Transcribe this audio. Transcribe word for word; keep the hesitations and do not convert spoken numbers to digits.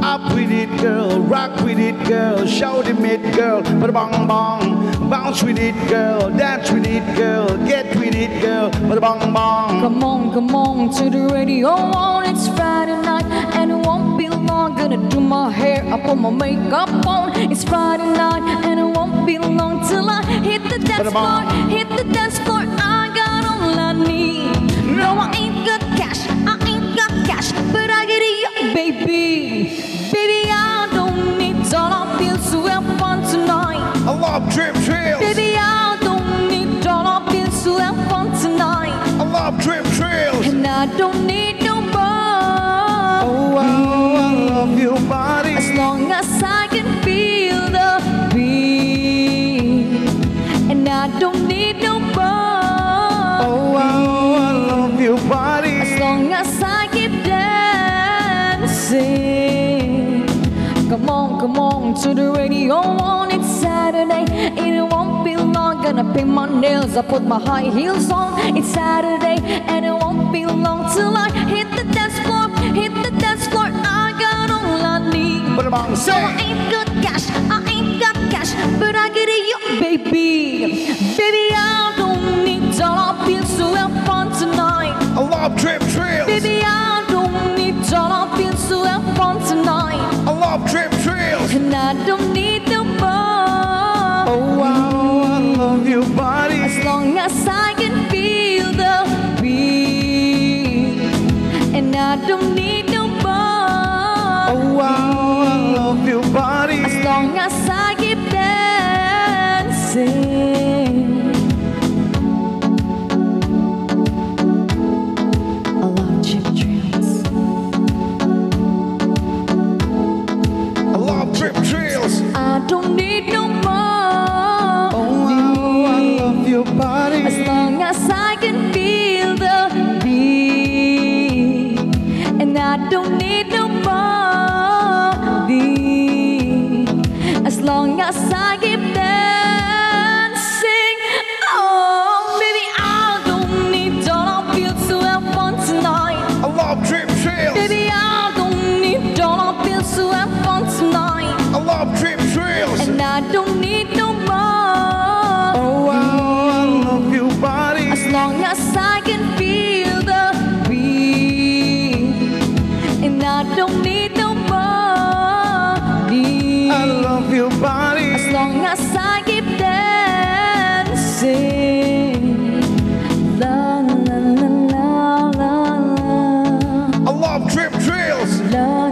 Up with it, girl, rock with it, girl, shout it, it, girl, but bong bong. Bounce with it, girl, dance with it, girl, get with it, girl, but bong bong. Come on, come on to the radio on. It's Friday night and it won't be long. Gonna do my hair, I put my makeup on. It's Friday night and it won't be long till I hit the dance floor, hit the dance floor. I got all I need. No, I ain't got cash, I ain't got cash, but I get it, yeah, baby. Baby, I don't need dollar bills to have fun tonight. I love trip trails. Baby, I don't need dollar bills to have fun tonight. I love trip trails. And I don't need no more. Oh, wow, I love your body. As long as I can feel the beat. And I don't need no more. Oh, wow, I love your body. As long as I keep dancing. Come on, come on to the radio on. It's Saturday, it won't be long. Gonna paint my nails, I put my high heels on. It's Saturday, and it won't be long till I hit the dance floor, hit the dance floor. I got all I need. So I ain't got cash, I ain't got cash, but I get it, yo, baby. Baby, I don't need dollar bills to have fun tonight. I love trip trails. Baby, I don't need dollar bills to have fun tonight. I love trip trails. And I don't need no more. Oh, wow, I love your body. As long as I can feel the beat. And I don't need no more. Oh, wow, I love your body. As long as I keep dancing. I love chip trails. I love trip trails. I don't need no more. Oh, wow, I love your body. As long as I can feel the beat. And I don't need no more. As long as I keep dancing. Oh, baby, I don't need dollar bills to have fun tonight. I love trip trails. Baby, I don't need dollar bills to have fun tonight. I love trip trails. And I don't need no more. Oh, wow, I love your body. As long as I can feel the beat. And I don't need no more. I love your body. As long as I keep dancing. La la la la la la. I love trip trails. La